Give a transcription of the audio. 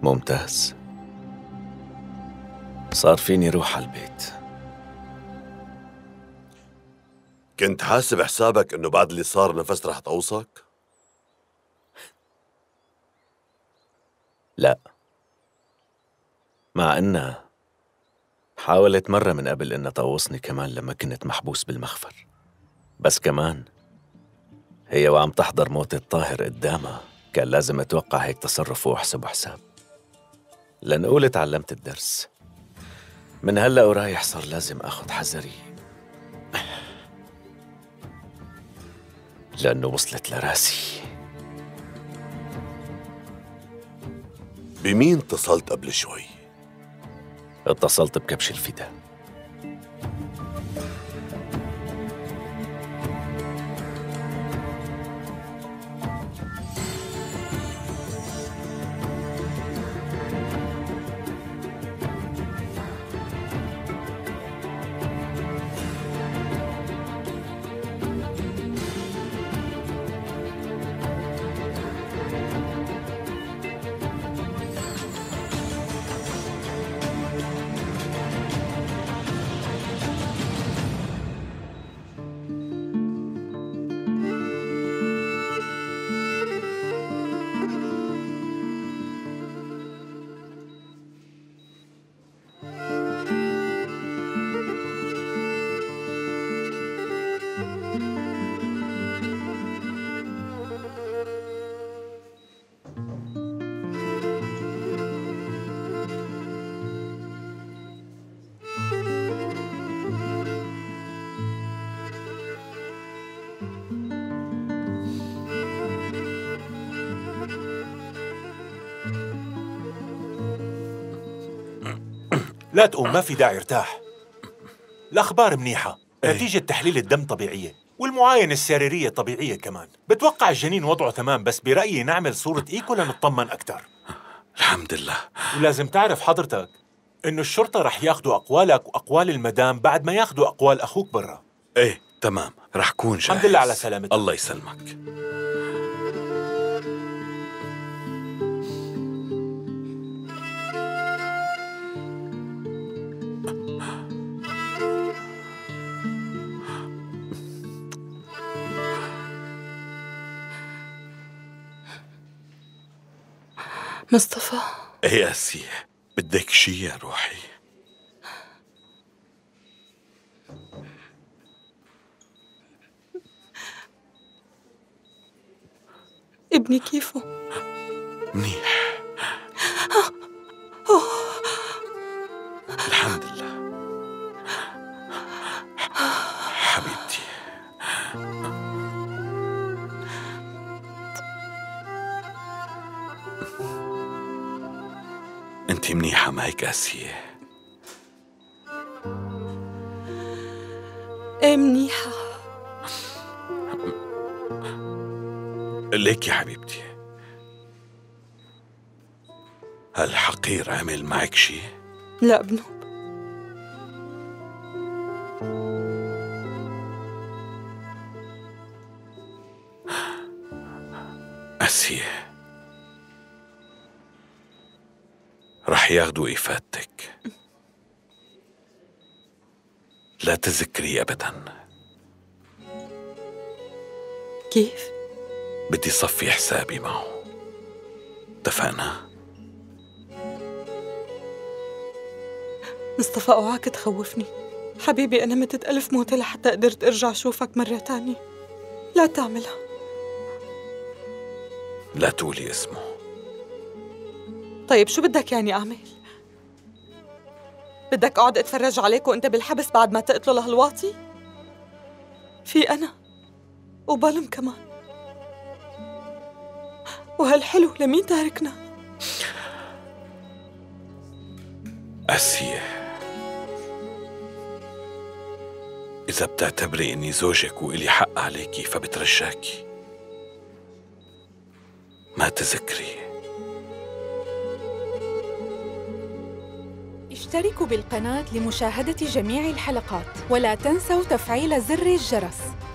ممتاز. صار فيني روح على البيت. كنت حاسب حسابك إنه بعد اللي صار نفست رح تقوصك؟ لا، مع إنها حاولت مرة من قبل إنها تقوصني كمان لما كنت محبوس بالمخفر، بس كمان هي وعم تحضر موت الطاهر قدامها كان لازم أتوقع هيك تصرف وأحسب حساب. لنقول تعلمت الدرس، من هلأ ورايح صار لازم أخذ حذري، لأنه وصلت لراسي. بمين اتصلت قبل شوي؟ اتصلت بكبش الفداء. لا تقوم، ما في داعي، ارتاح. الأخبار منيحة، نتيجة تحليل الدم طبيعية والمعاينة السريرية طبيعية كمان. بتوقع الجنين وضعه تمام، بس برأيي نعمل صورة إيكو لنطمن أكتر. الحمد لله. ولازم تعرف حضرتك إنه الشرطة رح ياخدوا أقوالك وأقوال المدام بعد ما ياخدوا أقوال أخوك برا. ايه تمام، رح كون جاهز. الحمد لله على سلامتك. الله يسلمك. مصطفى. ايه آسيا، بدك شي يا روحي؟ ابني كيفه؟ منيح الحمد لله. حبيبتي انتي منيحة ما هيك آسيا؟ ايه منيحة. ليك يا حبيبتي، هل حقير عمل معك شي؟ لا بنوب. آسيا، رح ياخدوا إفادتك، لا تذكري أبداً. كيف؟ بدي صفي حسابي معه، اتفقنا؟ مصطفى اوعاك تخوفني حبيبي، أنا متت ألف موتة لحتى قدرت أرجع أشوفك مرة تانية. لا تعملها. لا تقولي اسمه. طيب شو بدك يعني أعمل؟ بدك أقعد أتفرج عليك وأنت بالحبس بعد ما تقتله لهالواطي؟ في أنا وبالم كمان، وهالحلو لمين تاركنا؟ آسيا، إذا بتعتبري إني زوجك وإلي حق عليكي فبترجاكي ما تذكري. اشتركوا بالقناة لمشاهدة جميع الحلقات، ولا تنسوا تفعيل زر الجرس.